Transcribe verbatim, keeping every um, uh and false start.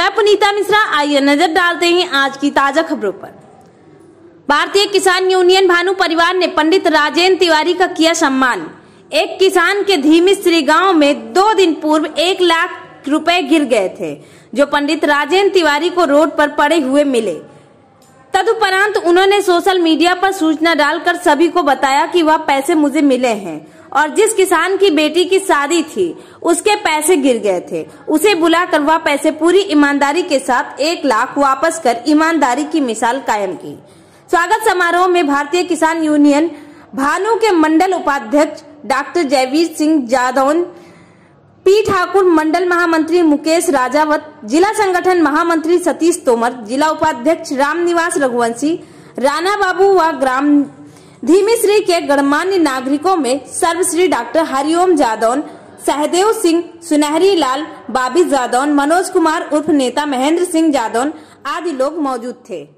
मैं पुनीता मिश्रा। आइए नजर डालते हैं आज की ताजा खबरों पर। भारतीय किसान यूनियन भानु परिवार ने पंडित राजेंद्र तिवारी का किया सम्मान। एक किसान के धीमिश्री गांव में दो दिन पूर्व एक लाख रुपए गिर गए थे, जो पंडित राजेंद्र तिवारी को रोड पर पड़े हुए मिले। तदुपरांत उन्होंने सोशल मीडिया पर सूचना डालकर सभी को बताया कि वह पैसे मुझे मिले हैं और जिस किसान की बेटी की शादी थी उसके पैसे गिर गए थे, उसे बुलाकर वह पैसे पूरी ईमानदारी के साथ एक लाख वापस कर ईमानदारी की मिसाल कायम की। स्वागत समारोह में भारतीय किसान यूनियन भानु के मंडल उपाध्यक्ष डॉक्टर जयवीर सिंह जादौन, पी ठाकुर, मंडल महामंत्री मुकेश राजावत, जिला संगठन महामंत्री सतीश तोमर, जिला उपाध्यक्ष रामनिवास रघुवंशी, राणा बाबू व ग्राम धीमिश्री के गणमान्य नागरिकों में सर्वश्री डॉक्टर हरिओम जादौन, सहदेव सिंह, सुनहरी लाल, बाबी जादौन, मनोज कुमार उर्फ नेता महेंद्र सिंह जादौन आदि लोग मौजूद थे।